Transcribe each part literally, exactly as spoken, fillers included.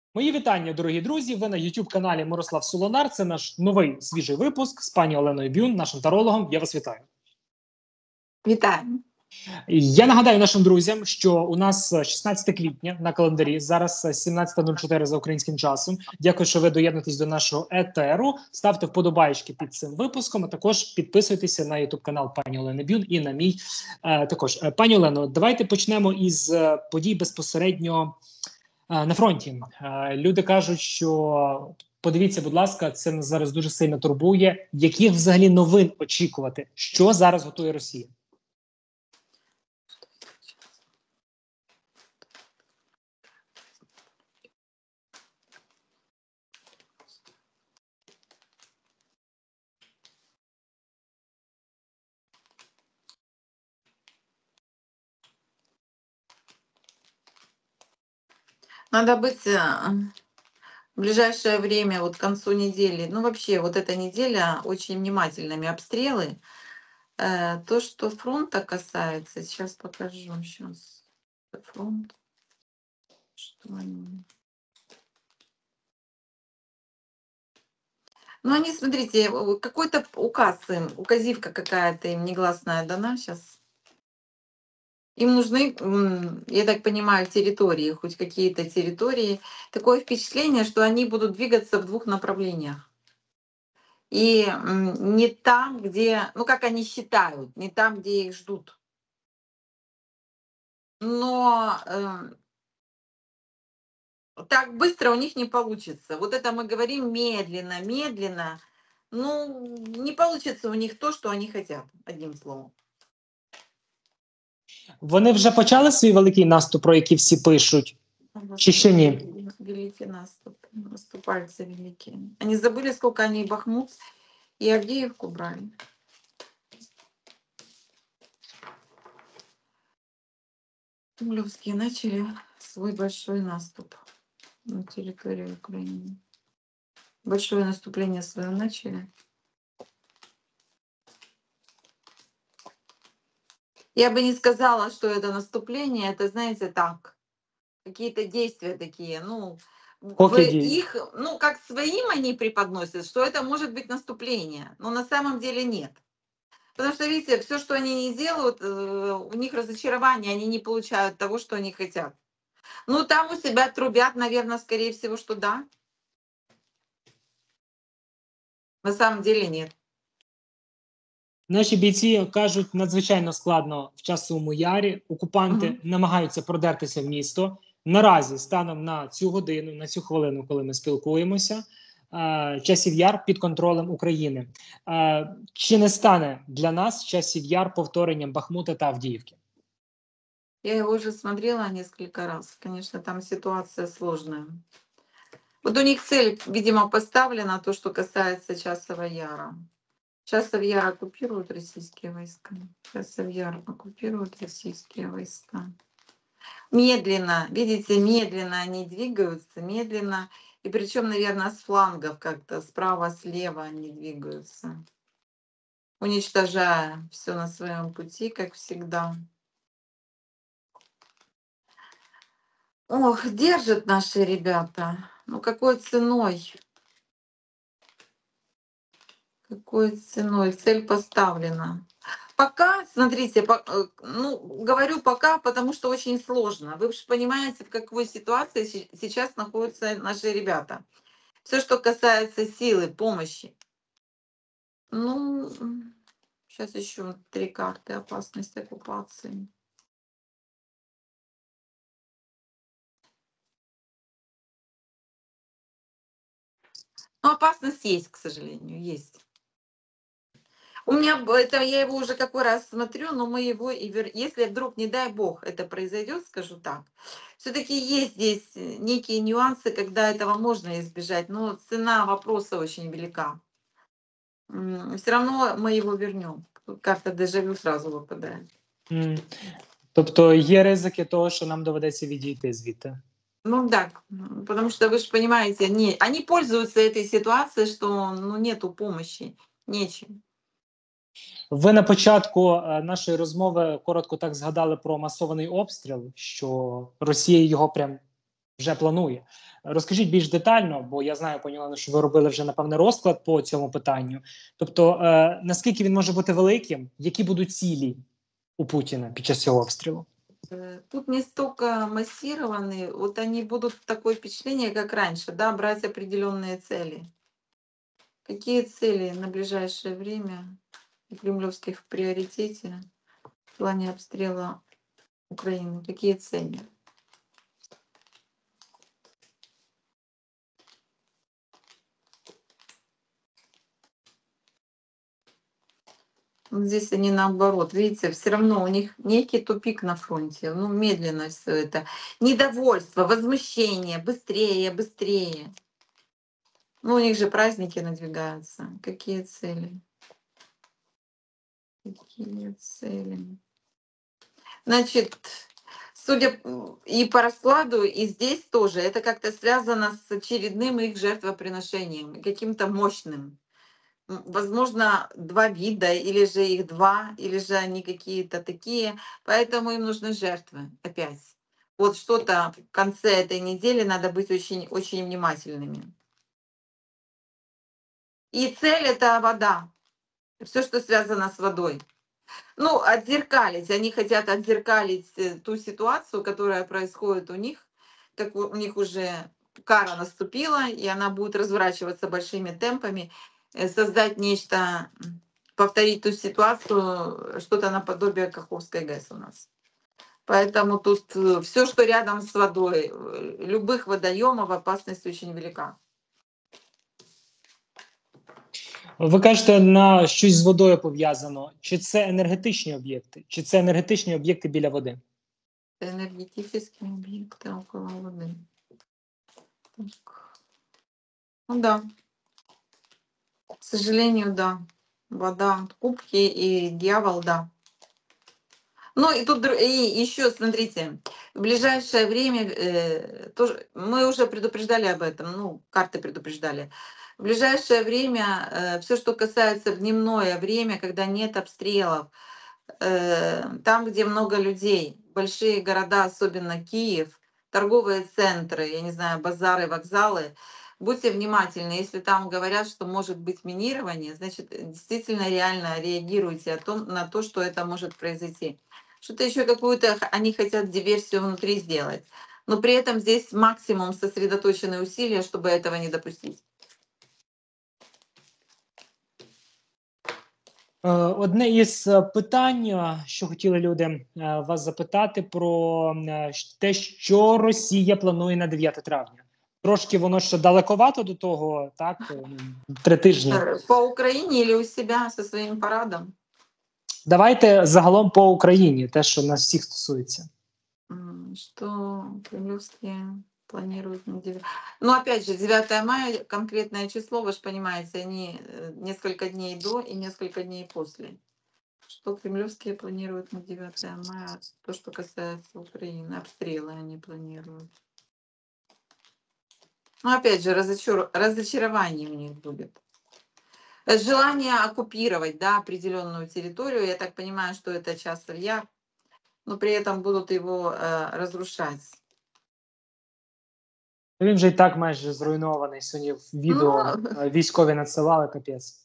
Мої вітання, дорогі друзі. Ви на ютуб-каналі Мирослав Солонар. Це наш новий свіжий випуск з пані Оленою Бюн, нашим тарологом. Я вас вітаю. Вітаю. Я нагадаю нашим друзям, що у нас шістнадцяте квітня на календарі, зараз сімнадцята нуль чотири за українським часом. Дякую, що ви доєднуєтесь до нашого етеру. Ставте вподобайки під цим випуском, а також підписуйтеся на ютуб-канал пані Олени Бюн і на мій е, також. Пані Олено, давайте почнемо із е, подій безпосередньо е, на фронті. Е, люди кажуть, що подивіться, будь ласка, це нас зараз дуже сильно турбує. Яких взагалі новин очікувати? Що зараз готує Росія? Надо быть э, в ближайшее время, вот к концу недели, ну вообще вот эта неделя очень внимательными обстрелы. Э, то, что фронта касается, сейчас покажу, сейчас фронт, что они... Ну они, смотрите, какой-то указ им, указивка какая-то им негласная дана сейчас. Им нужны, я так понимаю, территории, хоть какие-то территории. Такое впечатление, что они будут двигаться в двух направлениях. И не там, где, ну как они считают, не там, где их ждут. Но э, так быстро у них не получится. Вот это мы говорим медленно, медленно. Ну, не получится у них то, что они хотят, одним словом. Вони вже почали свій великий наступ, про який всі пишуть? Чи ще ні? Великий наступ. Наступальцы великие. Они забыли, сколько они Бахмут и Авдеевку брали. Кремлевские начали свой большой наступ на территорию Украины. Большое наступление свое начали. Я бы не сказала, что это наступление, это, знаете, так, какие-то действия такие, ну, в их, ну, как своим они преподносят, что это может быть наступление, но на самом деле нет. Потому что, видите, все, что они не делают, у них разочарование, они не получают того, что они хотят. Ну, там у себя трубят, наверное, скорее всего, что да. На самом деле нет. Наші бійці кажуть, надзвичайно складно в Часовому Ярі. Окупанти uh-huh. намагаються продертися в місто. Наразі, станом на цю годину, на цю хвилину, коли ми спілкуємося, Часів Яр під контролем України. Чи не стане для нас Часів Яр повторенням Бахмута та Авдіївки? Я его уже смотрела несколько раз. Конечно, там ситуация сложная. Вот у них цель, видимо, поставлена, то, что касается Часова Яра. Часов Яр оккупируют российские войска. Часов Яр оккупируют российские войска. Медленно, видите, медленно они двигаются, медленно. И причем, наверное, с флангов как-то, справа, слева они двигаются. Уничтожая все на своем пути, как всегда. Ох, держат наши ребята. Ну какой ценой? Какой ценой? Цель поставлена. Пока, смотрите, по, ну, говорю пока, потому что очень сложно. Вы же понимаете, в какой ситуации сейчас находятся наши ребята. Все, что касается силы, помощи. Ну, сейчас еще три карты. Опасность оккупации. Но опасность есть, к сожалению, есть. У меня это я его уже какой раз смотрю, но мы его и вер... если вдруг, не дай бог, это произойдет, скажу так, все-таки есть здесь некие нюансы, когда этого можно избежать, но цена вопроса очень велика. Все равно мы его вернем. Карта дежавю сразу выпадает. Mm. Тобто є ризики того, що нам доведеться відійти звідти? Ну да, потому что вы же понимаете, не, они пользуются этой ситуацией, что ну, нету помощи, нечем. Ви на початку нашої розмови коротко так згадали про масований обстріл, що Росія його прям вже планує. Розкажіть більш детально, бо я знаю, пані Олено, що ви робили вже, напевне, розклад по цьому питанню. Тобто, е, наскільки він може бути великим, які будуть цілі у Путіна під час цього обстрілу? Э, Тут не столько массированные, вот они будут такое впечатление, как раньше, да, брать определенные цели. Какие цели на ближайшее время у кремлевских в приоритете в плане обстрела Украины? Какие цели? Вот здесь они наоборот, видите, все равно у них некий тупик на фронте, ну, медленно все это. Недовольство, возмущение, быстрее, быстрее. Ну, у них же праздники надвигаются. Какие цели? Какие цели? Значит, судя м, и по раскладу, и здесь тоже, это как-то связано с очередным их жертвоприношением, каким-то мощным. М, Возможно, два вида, или же их два, или же они какие-то такие. Поэтому им нужны жертвы опять. Вот что-то в конце этой недели надо быть очень, очень внимательными. И цель это вода. Все, что связано с водой. Ну, отзеркалить. Они хотят отзеркалить э, ту ситуацию, которая происходит у них. Как у у них уже кара наступила, и она будет разворачиваться большими темпами, э, создать нечто, м, повторить ту ситуацию, э, что-то наподобие Каховской ГЭС у нас. Поэтому тут все, что рядом с водой, э, любых водоемов, опасность очень велика. Ви кажете, на щось з водою пов'язано. Чи це енергетичні об'єкти? Чи це енергетичні об'єкти біля води? Энергетические объекты около воды. Так. Ну да, к сожалению, да. Вода, кубки и дьявол, да. Ну и тут дру- и еще, смотрите, в ближайшее время э, тоже мы уже предупреждали об этом, ну карты предупреждали. В ближайшее время все, что касается в дневное время, когда нет обстрелов, э, там, где много людей, большие города, особенно Киев, торговые центры, я не знаю, базары, вокзалы, будьте внимательны. Если там говорят, что может быть минирование, значит, э, действительно реально реагируйте о том, на то, что это может произойти. Что-то еще какую-то х- они хотят диверсию внутри сделать. Но при этом здесь максимум сосредоточенные усилия, чтобы этого не допустить. Е, Одне із е, питань, е, що хотіли люди е, вас запитати, про е, щ- те, що Росія планує на дев'яте травня. Трошки воно ще далековато до того, так? е, ну, Три тижні. Э, По Украине или у себя со своим парадом? Давайте загалом по Україні, те, що нас всіх стосується. М, Что кремлевские планируют на девятое. Ну, опять же, девятое мая, конкретное число, вы же понимаете, они э, несколько дней до и несколько дней после. Что кремлевские планируют на девятое мая, то, что касается Украины, обстрелы они планируют. Ну, опять же, разочар- разочарование у них будет. Э, Желание оккупировать, да, определенную территорию. Я так понимаю, что это Часов Яр, но при этом будут его э, разрушать. Він вже і так майже зруйнований. Сьогодні в відео Ну, е, військові надсилали, капець.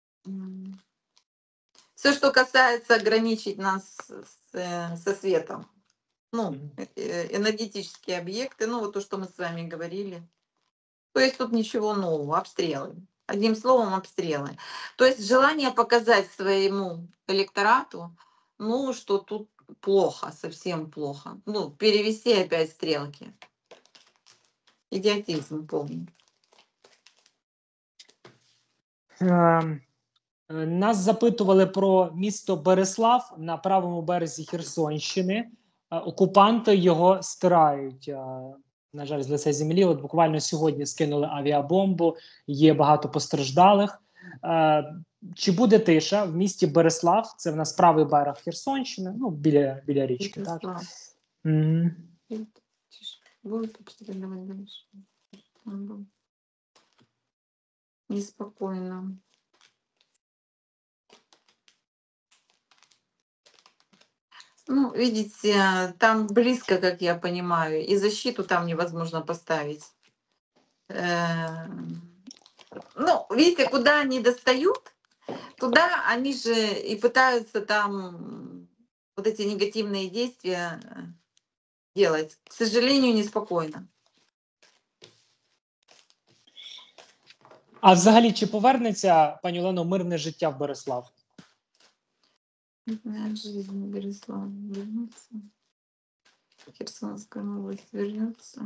все, что касается ограничить нас с, э, со светом. Ну, Мгм. э, э, энергетические объекты, ну, вот то, что мы с вами говорили. То есть тут ничего нового, обстрелы. Одним словом, обстрелы. То есть желание показать своему электорату, ну, что тут плохо, совсем плохо. Ну, перевести опять стрелки. Идиотизм полный. Ем, е, Нас запитували про місто Береслав на правому березі Херсонщини. Е, Окупанти його стирають. е, На жаль, з лиця землі. От буквально сьогодні скинули авіабомбу, є багато постраждалих. Е, Чи буде тиша в місті Береслав? Це в нас правий берег Херсонщини, ну біля, біля річки, так? Вячеслав, Мгм. тише. Будет обстреливать дальше. Мгм. Неспокойно. Ну, видите, там близко, как я понимаю, и защиту там невозможно поставить. Э, ну, видите, куда они достают, туда они же и пытаются там вот эти негативные действия э, делать. К сожалению, неспокойно. А взагалі, чи повернеться, пані Олено, мирне життя в Береслав? Мирная жизнь Береслав вернется. Херсонская область вернется.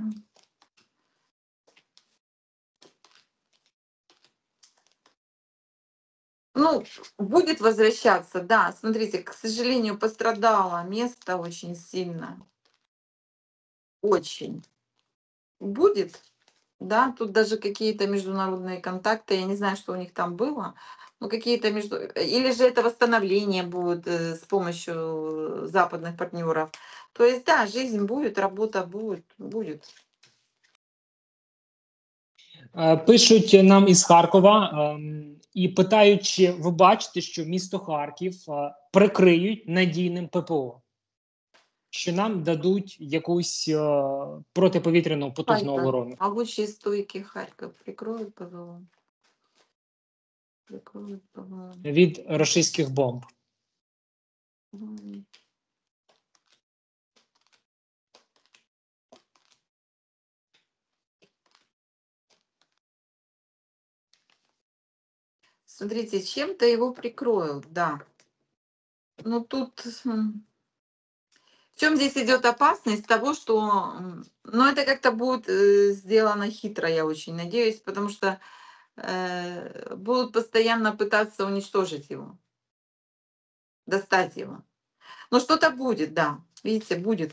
Ну, будет возвращаться, да. Смотрите, к сожалению, пострадало место очень сильно. Очень. Будет, да, тут даже какие-то международные контакты, я не знаю, что у них там было, но какие-то между... Или же это восстановление будет э, с помощью западных партнеров. То есть, да, жизнь будет, работа будет, будет. Е, Пишуть нам із Харкова ем, і питають, чи ви бачите, що місто Харків е, прикриють надійним ППО, що нам дадуть якусь е, протиповітряну потужну Харьков. оборону. Могучие стойки Харьков прикроют ПВО. Прикроют ПВО. Від російських бомб. Мгм. Смотрите, чем-то его прикроют, да. Но тут м, в чем здесь идет опасность того, что, м, ну, это как-то будет э, сделано хитро, я очень надеюсь, потому что э, будут постоянно пытаться уничтожить его, достать его. Но что-то будет, да, видите, будет.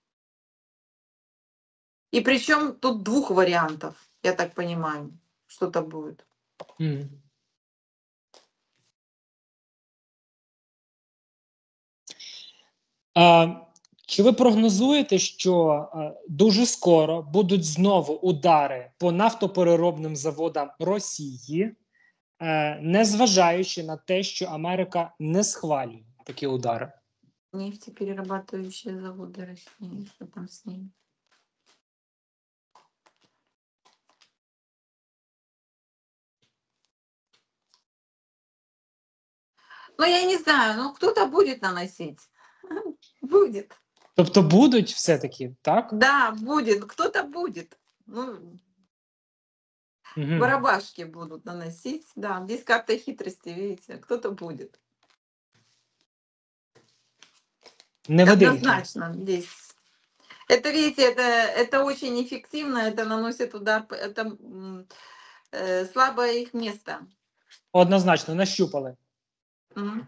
И причем тут двух вариантов, я так понимаю, что-то будет. Мгм. Е, Чи ви прогнозуєте, що е, дуже скоро будуть знову удари по нафтопереробним заводам Росії, е, незважаючи на те, що Америка не схвалює такі удари? Нефтеперерабатывающие заводы России, что там с ними? Ну, я не знаю, ну, кто-то будет наносить. Будет. Тобто будуть все-таки, так? Да, будет. Кто-то будет. Ну, Угу. барабашки будут наносить. Да, здесь карта хитрости, видите, кто-то будет. Невидимки. Однозначно здесь. Это, видите, это, это очень эффективно, это наносит удар, п- это м, э, слабое их место. Однозначно, нащупали. Мгм.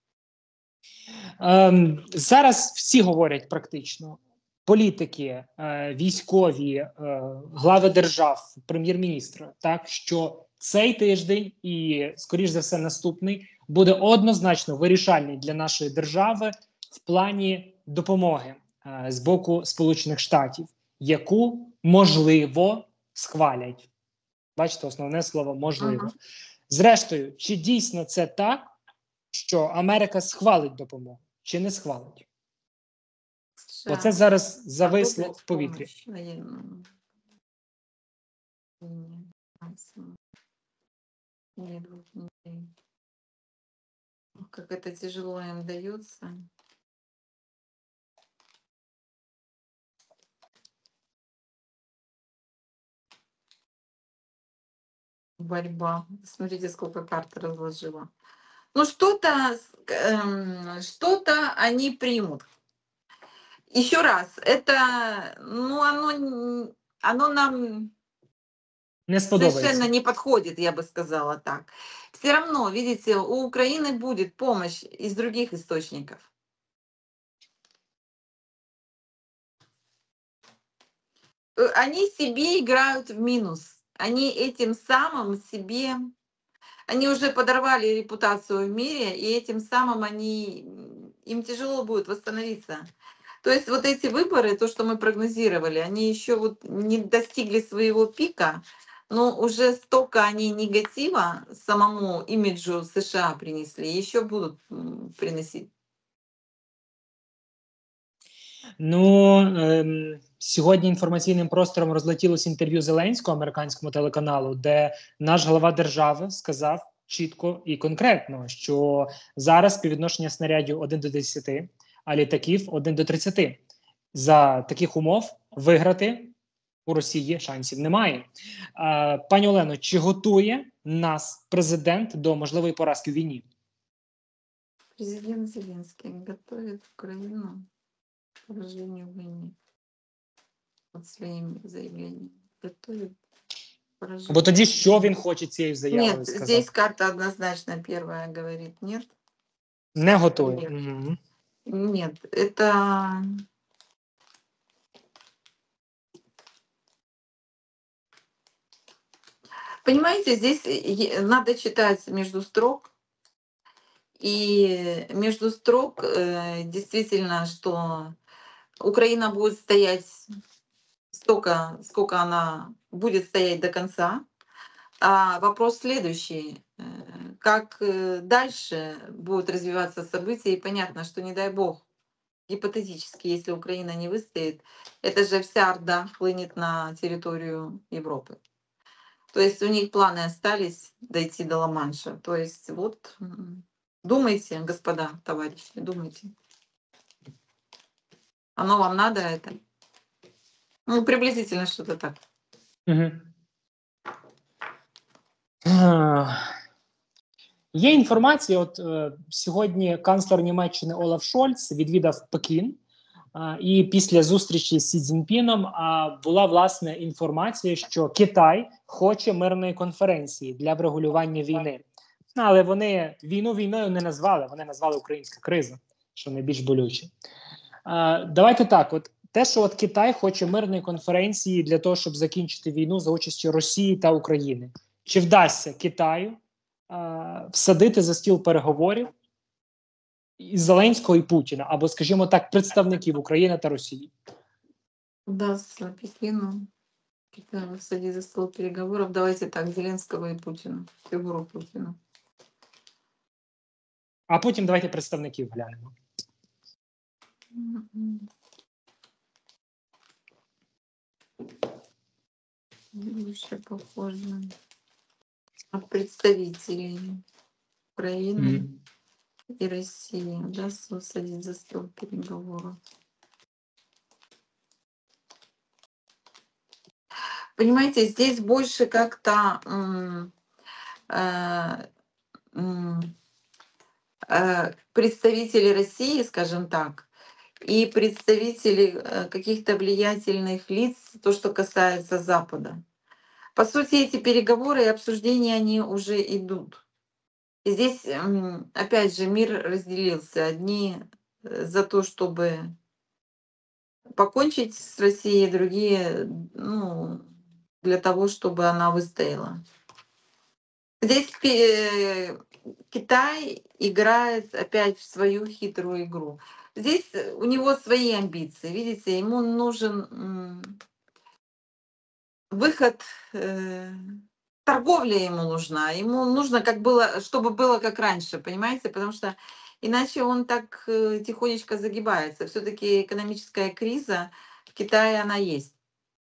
Ем, зараз всі говорять практично. Політики, е, військові, е, глави держав, прем'єр-міністри, так що цей тиждень і, скоріш за все, наступний буде однозначно вирішальний для нашої держави в плані допомоги е, з боку Сполучених Штатів, яку можливо схвалять. Бачите, основне слово можливо. Мгм. Зрештою, чи дійсно це так, що Америка схвалить допомогу, чи не схвалить? Бо це США зараз зависло одобрит в повітрі. помощь военную. Не, финансовую. Не, двух недель. Ох, как это тяжело им дается. Борьба. Смотрите, сколько карт разложила. Ну, что-то, с- к- эм, что-то они примут. Еще раз, это, ну, оно, н- оно нам Не совершенно сподобається. не подходит, я бы сказала так. Все равно, видите, у Украины будет помощь из других источников. Э, Они себе играют в минус. Они этим самым себе, они уже подорвали репутацию в мире, и этим самым они, м, им тяжело будет восстановиться. То есть вот эти выборы, то, что мы прогнозировали, они еще вот не достигли своего пика, но уже столько они негатива самому имиджу США принесли, еще будут м, приносить. Ну, ем, сьогодні інформаційним простором розлетілося інтерв'ю Зеленського американському телеканалу, де наш глава держави сказав чітко і конкретно, що зараз співвідношення снарядів один до десяти, а літаків один до тридцяти. За таких умов виграти у Росії шансів немає. Е, пані Олено, чи готує нас президент до можливої поразки в війні? Президент Зеленский готовит Украину к поражению в войне. Вот своими заявлениями. Готовит поражение. Бо тоді що він хоче цією заявою Нет, сказати? здесь карта однозначно первая говорит нет. Не готує. Нет. Угу. Нет, это понимаете, здесь е- надо читать между строк. И между строк э, действительно, что Украина будет стоять столько, сколько она будет стоять до конца. А вопрос следующий. э, Как э, дальше будут развиваться события? И понятно, что не дай бог, гипотетически, если Украина не выстоит, это же вся Орда хлынет на территорию Европы. То есть у них планы остались дойти до Ла-Манша. То есть вот м, думайте, господа, товарищи, думайте. Оно вам надо это? Ну, приблизительно что-то так. Угу. Є інформація, от е, сьогодні канцлер Німеччини Олаф Шольц відвідав Пекін, е, і після зустрічі з Сі Цзіньпіном е, була, власне, інформація, що Китай хоче мирної конференції для врегулювання війни. Ну, але вони війну війною не назвали, вони назвали українська криза, що найбільш болюче. Е, давайте так, от те, що от Китай хоче мирної конференції для того, щоб закінчити війну за участю Росії та України. Чи вдасться Китаю е, всадити за стіл переговорів із Зеленського і Путіна, або, скажімо так, представників України та Росії? Удастся Пекину, Китаю садить за стол переговоров. Давайте так, Зеленского и Путина, фигуру Путина. А потім давайте представників глянемо. М-м. Больше похоже на представителей Украины Mm. и России. Удастся садить за стол переговоров. Понимаете, здесь больше как-то м, э, м, э, представители России, скажем так, и представители э, каких-то влиятельных лиц, то, что касается Запада. По сути, эти переговоры и обсуждения, они уже идут. И здесь, м, опять же, мир разделился. Одни э, за то, чтобы покончить с Россией, другие, ну, для того, чтобы она выстояла. Здесь пе- Китай играет опять в свою хитрую игру. Здесь э, у него свои амбиции. Видите, ему нужен м, выход, э, торговля ему нужна. Ему нужно, как было, чтобы было как раньше, понимаете? Потому что иначе он так э, тихонечко загибается. Все-таки экономическая криза в Китае она есть.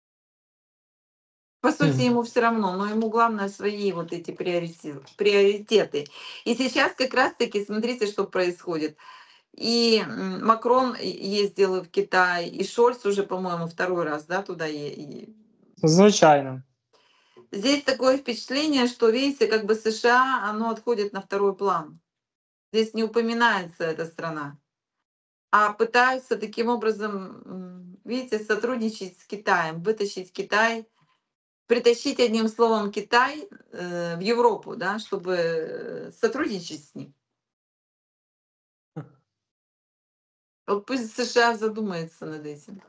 По сути, Mm. ему все равно, но ему главное свои вот эти приоритеты. приоритеты. И сейчас как раз-таки смотрите, что происходит. И м, Макрон ездил в Китай, и Шольц уже, по-моему, второй раз, да, туда. е- и- Звичайно. Здесь такое впечатление, что, видите, как бы США, оно отходит на второй план. Здесь не упоминается эта страна. А пытаются таким образом, м, видите, сотрудничать с Китаем, вытащить Китай, притащить, одним словом, Китай э, в Европу, да, чтобы э, сотрудничать с ним. Вот пусть США задумается над этим.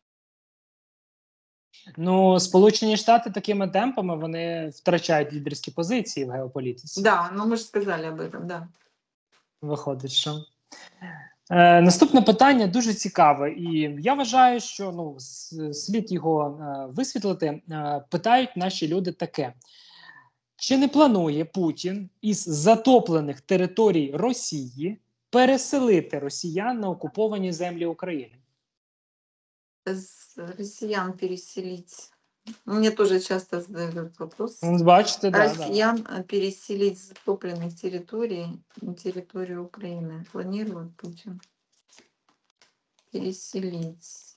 Ну, Сполучені Штати такими темпами вони втрачають лідерські позиції в геополітиці. Да, ну мы же сказали об этом, да. Виходить, що. Е, наступне питання дуже цікаве, і я вважаю, що ну, с- слід його е, висвітлити. Е, питають наші люди таке. Чи не планує Путін із затоплених територій Росії переселити росіян на окуповані землі України? с россиян переселить? Мне тоже часто задают этот вопрос. Ну, бачите, да, да. Россиян э, переселить с затопленных территорий на территорию Украины. Планирует Путин переселить?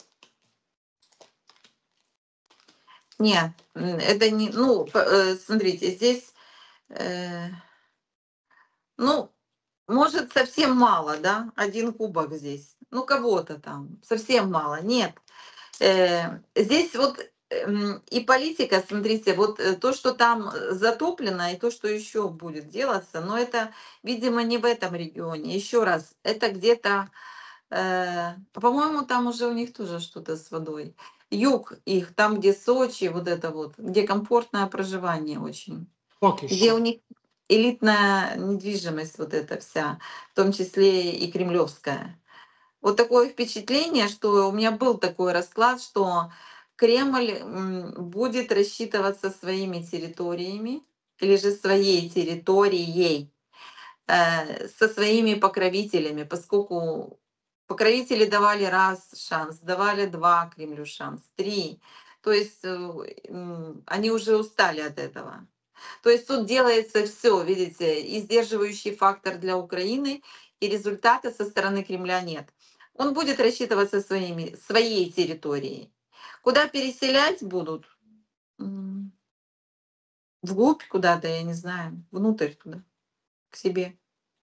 Нет, м, это не... Ну, п- э, смотрите, здесь... э, ну, может, совсем мало, да? Один кубок здесь. Ну, кого-то там. Совсем мало. Нет. Э, здесь вот эм, и политика, смотрите, вот э, то, что там э, затоплено, и то, что еще будет делаться, но это, видимо, не в этом регионе. Еще раз, это где-то, э, по-моему, там уже у них тоже что-то с водой. Юг их, там, где Сочи, вот это вот, где комфортное проживание очень, Поки где що. у них элитная недвижимость вот эта вся, в том числе и кремлевская. Вот такое впечатление, что у меня был такой расклад, что Кремль м, будет рассчитываться своими территориями или же своей территорией э, со своими покровителями, поскольку покровители давали раз шанс, давали два Кремлю шанс, три. То есть э, м, они уже устали от этого. То есть тут делается все, видите, и сдерживающий фактор для Украины, и результата со стороны Кремля нет. Он будет рассчитываться своими, своей территорией. Куда переселять будут? М, Вглубь куда-то, я не знаю, внутрь туда, к себе.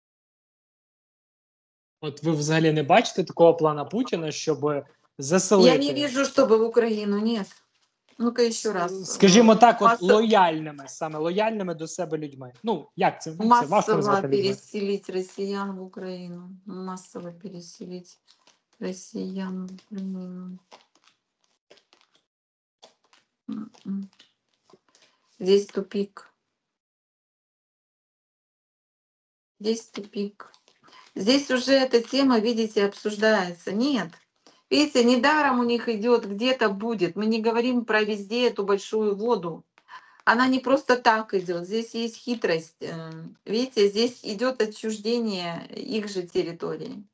От ви взагалі не бачите такого плана Путіна, щоб Я не заселити, вижу, чтобы в Украину, нет. Ну-ка еще раз. скажімо э, так, от Массо- лояльними, саме лояльними до себе людьми. Ну, як це, це важко массово назвати людьми. переселить россиян в Украину. Массово переселить россиян в Украину. М-м. Здесь тупик. Здесь тупик. Здесь уже эта тема, видите, обсуждается. Нет. Видите, недаром у них идет, где-то будет. Мы не говорим про везде эту большую воду. Она не просто так идет. Здесь есть хитрость. э, Видите, здесь идет отчуждение их же территории.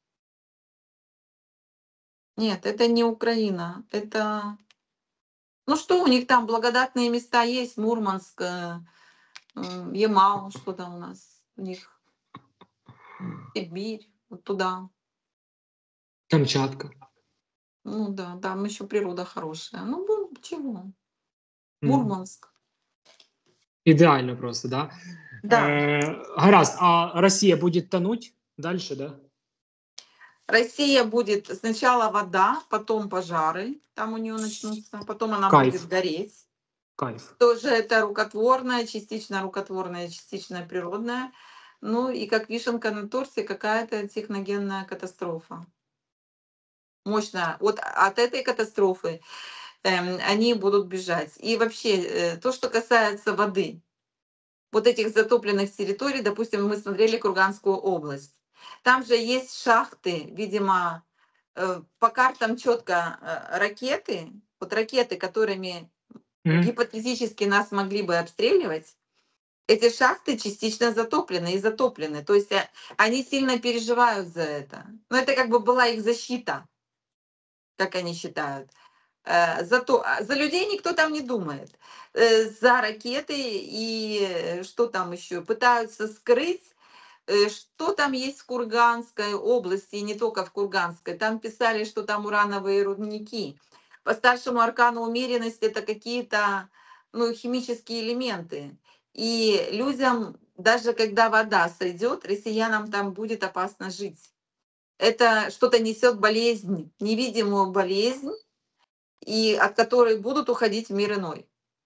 Нет, это не Украина. Это... Ну что у них там, благодатные места есть, Мурманск, э, м, Ямал, что там у нас у них, Сибирь, вот туда. Камчатка. Ну да, там еще природа хорошая. Ну, ну чего? М. Мурманск. Ідеально просто, да? Да. Е, гаразд, а Росія буде тонуть далі, да? Россия будет сначала вода, потом пожары, там у нее начнутся, потом она Кайф, будет гореть. кайф. Тоже это рукотворное, частично рукотворное, частично природное. Ну и как вишенка на торте какая-то техногенная катастрофа. Мощная. Вот от этой катастрофы эм, они будут бежать. И вообще, э, то, что касается воды, вот этих затопленных территорий, допустим, мы смотрели Курганскую область. Там же есть шахты, видимо, э, по картам четко э, ракеты, вот ракеты, которыми Мгм. гипотетически нас могли бы обстреливать, эти шахты частично затоплены и затоплены. То есть э, они сильно переживают за это. Но это как бы была их защита, как они считают. Э, за, то, а за людей никто там не думает. Э, за ракеты и э, что там еще? Пытаются скрыть, э, что там есть в Курганской области, и не только в Курганской. Там писали, что там урановые рудники. По старшему аркану умеренности это какие-то ну, химические элементы. И людям, даже когда вода сойдет, россиянам там будет опасно жить. Это что-то несет болезнь, невидимую болезнь, и от которой будут уходить в мир иной.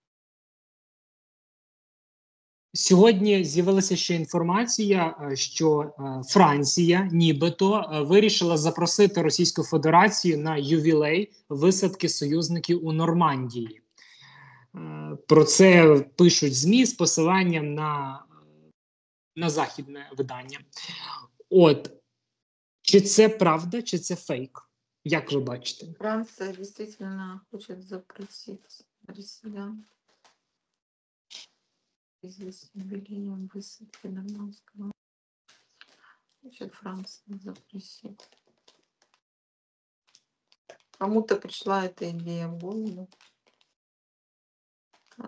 Сьогодні з'явилася ще інформація, е, що е, Франція нібито е, вирішила запросити Російську Федерацію на ювілей висадки союзників у Нормандії. Е, Про це пишуть ЗМІ з посиланням на, на західне видання. От, чи це правда, чи це фейк? Як ви бачите? Франция действительно хочет запретить россиян здесь юбилеем высадки Нормандского. Хочет Франция запретить. Кому-то пришла эта идея в голову. А,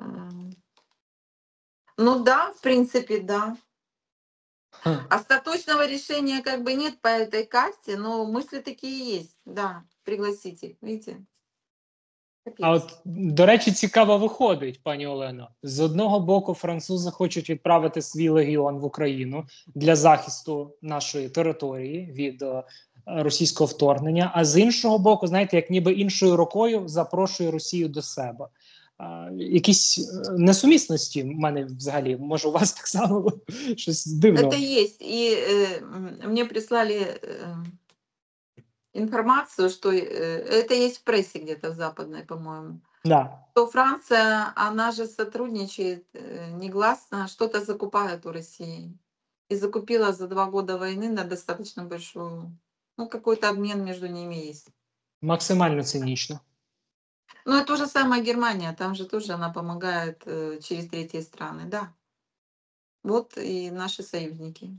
Ну да, в принципе, да. Ха. Остаточного решения как бы нет по этой карте, но мысли такие есть. Да, пригласить их, видите? А Капец. от, до речі, цікаво виходить, пані Олено. З одного боку, французи хочуть відправити свій легіон в Україну для захисту нашої території від е, російського вторгнення, а з іншого боку, знаєте, як ніби іншою рукою запрошує Росію до себе. А, якісь е, несумісності в мене взагалі, може, у вас так само щось Это дивно. есть. И э, м, мне прислали э, информацию, что э, это есть в прессе где-то в западной, по-моему, Да. что Франция, она же сотрудничает э, негласно, что-то закупает у России. И закупила за два года войны на достаточно большую, ну, какой-то обмен между ними есть. Максимально цинічно. Ну, это то же самое Германия, там же тоже она помогает э, через третьи страны, да. Вот и наши союзники.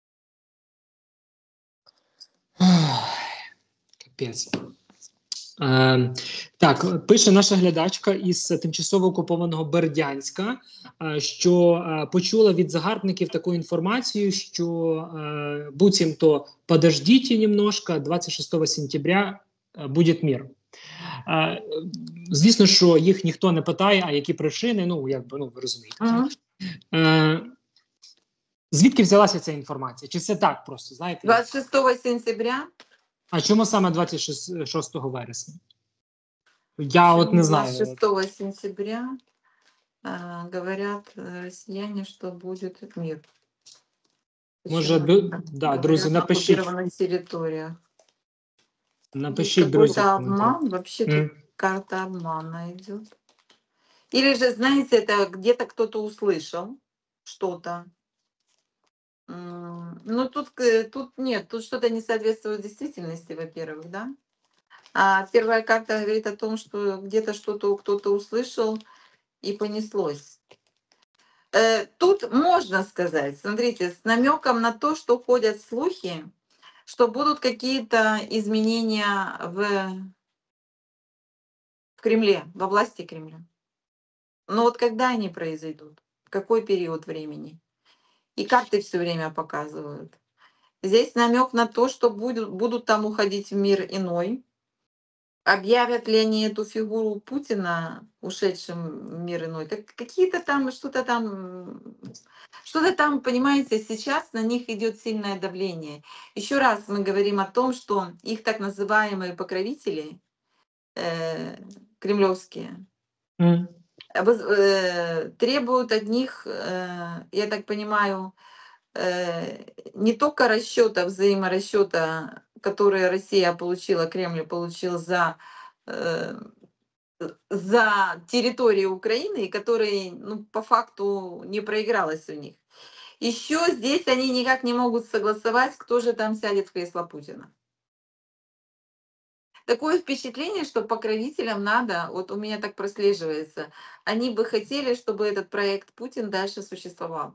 Ах, Капець. Е, так, пише наша глядачка із тимчасово окупованого Бердянська, е, що е, почула від загарбників таку інформацію, що е, буцімто подождіть немножко, двадцять шостого сентября е, буде мир. Е, звісно, що їх ніхто не питає, а які причини, ну, якби, ну, ви розумієте. Мгм. Е, звідки взялася ця інформація? Чи це так просто, знаєте? двадцать шестого сентября. А чому саме двадцять шостого вересня? Я от Почему не знаю. двадцать шестого сентября а, говорят э, россияне, что будет мир? Може, Почему ду- они так да, друзі, говорят на напишіть, оккупированных территориях? Есть напишіть, друзі, в какой-то коментарях. обман, вообще тут М. карта обмана идет. Или же, знаете, это где-то кто-то услышал что-то. М, Ну, тут, к- тут нет, тут что-то не соответствует действительности, во-первых, да. А первая карта говорит о том, что где-то что-то кто-то услышал и понеслось. Э, Тут можно сказать, смотрите, с намеком на то, что ходят слухи, что будут какие-то изменения в, в Кремле, во власти Кремля. Но вот когда они произойдут? В какой период времени? И карты все время показывают. Здесь намек на то, что будут, будут там уходить в мир иной. Объявят ли они эту фигуру Путина, ушедшим в мир иной? Как, какие-то там, что-то там, м, что-то там, понимаете, сейчас на них идет сильное давление. Еще раз мы говорим о том, что их так называемые покровители э, кремлевские М. э, воз- э, требуют от них, э, я так понимаю, э, не только расчета, взаиморасчета, которые Россия получила, Кремль получил за э, за территорию Украины, и который, ну, по факту не проигралась у них. Еще здесь они никак не могут согласовать, кто же там сядет в кресло Путина. Такое впечатление, что покровителям надо, вот у меня так прослеживается, они бы хотели, чтобы этот проект Путин дальше существовал.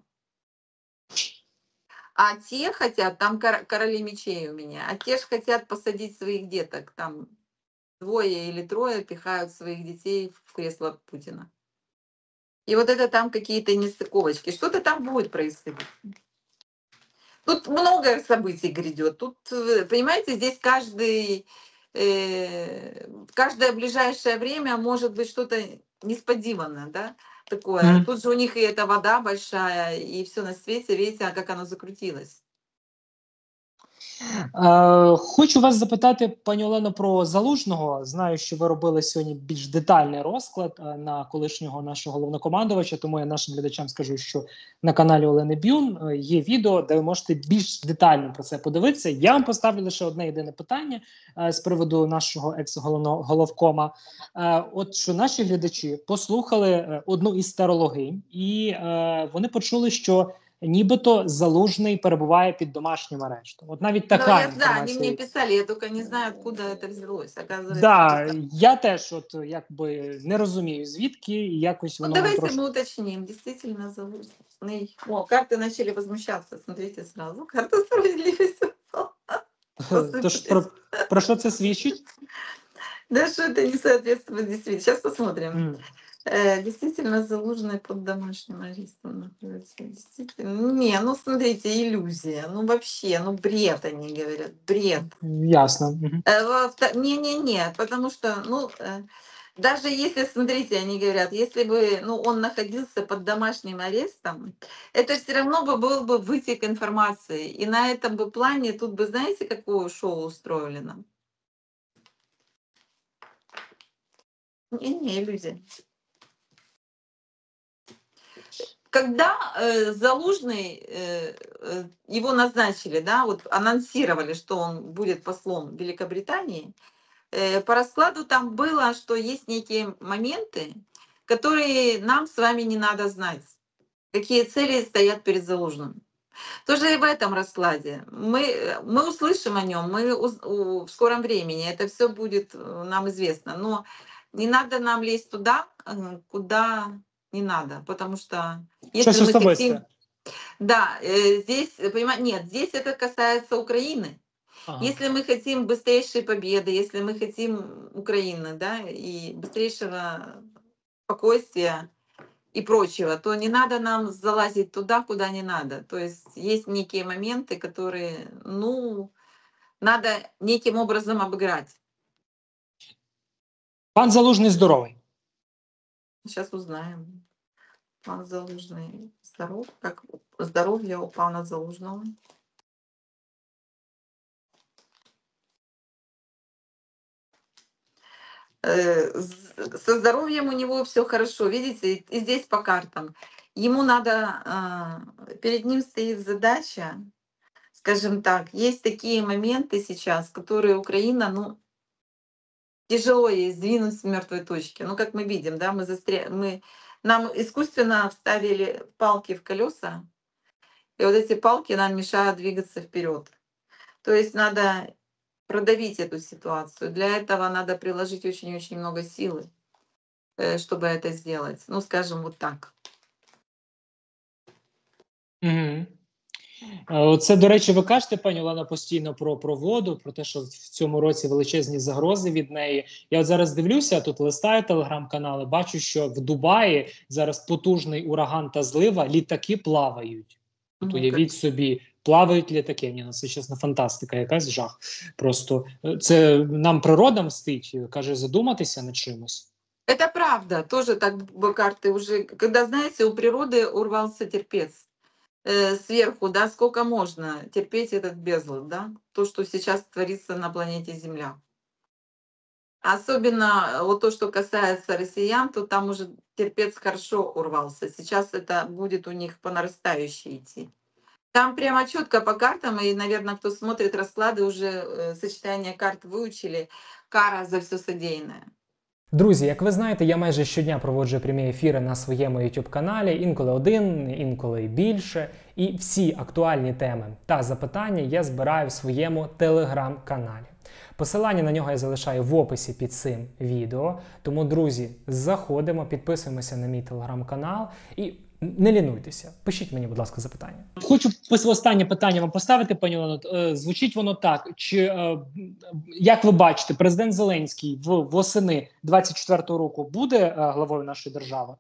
А те хотят, там кор- короли мечей у меня, а те же хотят посадить своих деток, там двое или трое пихают своих детей в кресло Путина. И вот это там какие-то нестыковочки. Что-то там будет происходить. Тут много событий грядет. Тут, э, понимаете, здесь каждый, э, каждое ближайшее время может быть что-то несподиванное, да, такое. М. Тут же у них и эта вода большая, и все на свете, видите, а как оно закрутилось. Е, хочу вас запитати, пані Олено, про Залужного. Знаю, що ви робили сьогодні більш детальний розклад е, на колишнього нашого головнокомандувача, тому я нашим глядачам скажу, що на каналі Олени Бюн е, є відео, де ви можете більш детально про це подивитися. Я вам поставлю лише одне єдине питання е, з приводу нашого екс-головкома. Е, от що наші глядачі послухали е, одну із старологинь, і е, вони почули, що нібито Залужний перебуває під домашнім арештом. От навіть Ну, така я, да, они мне інформація. писали, я только не знаю, откуда это взялось. Оказывается, это Да, так. я теж от якби не розумію, звідки, і якось Ну, воно мене давайте трошки. мы уточним. Действительно, Залужный. О, карты начали возмущаться. Смотрите сразу. Карта справедливости Тож посыпались. про, про що це свідчить? Да что это не соответствует действительно. Сейчас посмотрим. М. Э, действительно, Залужный под домашним арестом находится. Действительно. Не, ну смотрите, иллюзия. Ну вообще, ну бред они говорят, бред. Ясно. Мгм. Э, во вто Не-не-не, потому что, ну, э, даже если, смотрите, они говорят, если бы, ну, он находился под домашним арестом, это все равно бы был бы вытек информации. И на этом бы плане тут бы, знаете, какое шоу устроили нам? Не-не, иллюзия. Когда, э, Залужный, э, э, его назначили, да, вот анонсировали, что он будет послом Великобритании, э, по раскладу там было, что есть некие моменты, которые нам с вами не надо знать. Какие цели стоят перед Залужным. Тоже и в этом раскладе. Мы, э, мы услышим о нем, мы уз у в скором времени, это все будет, э, нам известно. Но не надо нам лезть туда, э, куда не надо, потому что если Щось мы особисте. хотим. Да, э, здесь, э, понима нет, здесь это касается Украины. Ага. Если мы хотим быстрейшей победы, если мы хотим Украины, да, и быстрейшего спокойствия и прочего, то не надо нам залазить туда, куда не надо. То есть есть некие моменты, которые, ну, надо неким образом обыграть. Пан Залужний здоровий. Сейчас узнаем. Пан Залужный здоров? Как здоровье у пана Залужного? Э, з Со здоровьем у него все хорошо. Видите, и и здесь по картам. Ему надо, а, перед ним стоит задача, скажем так, есть такие моменты сейчас, которые Украина, ну, тяжело ей сдвинуть с мертвой точки. Ну, как мы видим, да, мы застря мы нам искусственно вставили палки в колеса, и вот эти палки нам мешают двигаться вперед. То есть надо продавить эту ситуацию. Для этого надо приложить очень-очень много силы, э, чтобы это сделать. Ну, скажем, вот так. Мгм. Е, Це, до речі, ви кажете, пані Олена, постійно про, про воду, про те, що в цьому році величезні загрози від неї. Я от зараз дивлюся, тут листаю телеграм-канали, бачу, що в Дубаї зараз потужний ураган та злива, літаки плавають. От Ну, как. уявіть собі, плавають літаки. Ні, ну це чесно фантастика, якась жах. Просто е, це нам природа мстить, каже, задуматися над чимось. Это правда, тоже так бы карты уже, когда, знаете, у природы урвался терпец. Э, сверху, да, сколько можно терпеть этот безлад, да, то, что сейчас творится на планете Земля. Особенно э, вот то, что касается россиян, то там уже терпец хорошо урвался. Сейчас это будет у них по нарастающей идти. Там прямо четко по картам, и, наверное, кто смотрит расклады, уже э, сочетание карт выучили, кара за все содеянное. Друзі, як ви знаєте, я майже щодня проводжу прямі ефіри на своєму YouTube каналі, інколи один, інколи більше. І всі актуальні теми та запитання я збираю в своєму телеграм-каналі. Посилання на нього я залишаю в описі під цим відео. Тому, друзі, заходимо, підписуємося на мій телеграм-канал і не лінуйтеся. Пишіть мені, будь ласка, запитання. Хочу пос- останнє питання вам поставити, пані Олено. Е, Звучить воно так: чи е, як ви бачите, президент Зеленський в восени двадцять четвертого року буде е, главою нашої держави?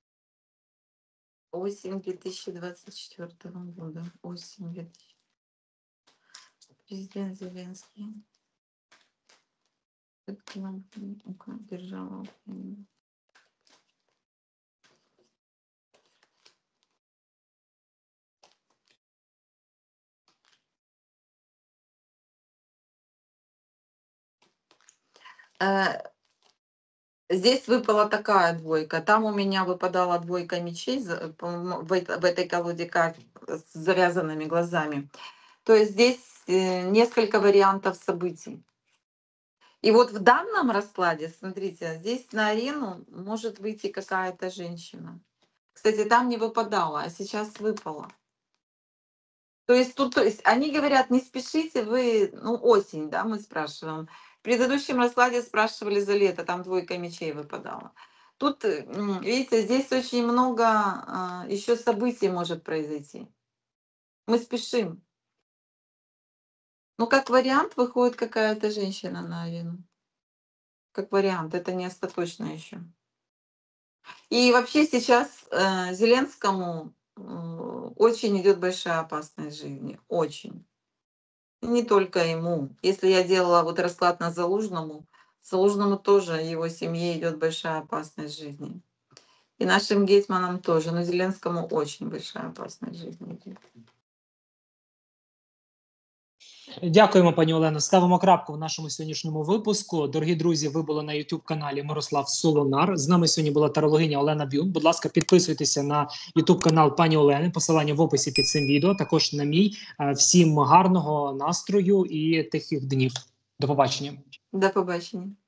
Осень две тысячи двадцать четвёртого года. Осень две тысячи. Президент Зеленский. Как нам, ну-ка, держава Украина. Э, Здесь выпала такая двойка. Там у меня выпадала двойка мечей за- по-моему, в, эт- в этой колоде карт с завязанными глазами. То есть здесь э, несколько вариантов событий. И вот в данном раскладе, смотрите, здесь на арену может выйти какая-то женщина. Кстати, там не выпадала, а сейчас выпала. То есть тут, то есть они говорят, не спешите, вы, ну, осень, да, мы спрашиваем. В предыдущем раскладе спрашивали за лето, там двойка мечей выпадала. Тут, э, м, видите, здесь очень много а, еще событий может произойти. Мы спешим. Ну, как вариант, выходит какая-то женщина на арену. как вариант, это не остаточно еще. И вообще сейчас э, Зеленскому э, очень идет большая опасность жизни, очень. И не только ему. Если я делала вот расклад на Залужному, Залужному тоже, его семье идет большая опасность жизни. И нашим гетьманам тоже, но Зеленскому очень большая опасность жизни идет. Дякуємо, пані Олено. Ставимо крапку в нашому сьогоднішньому випуску. Дорогі друзі, ви були на ютуб-каналі Мирослав Солонар. З нами сьогодні була тарологиня Олена Бюн. Будь ласка, підписуйтеся на ютуб-канал пані Олени. Посилання в описі під цим відео. Також на мій. Всім гарного настрою і тихих днів. До побачення. До побачення.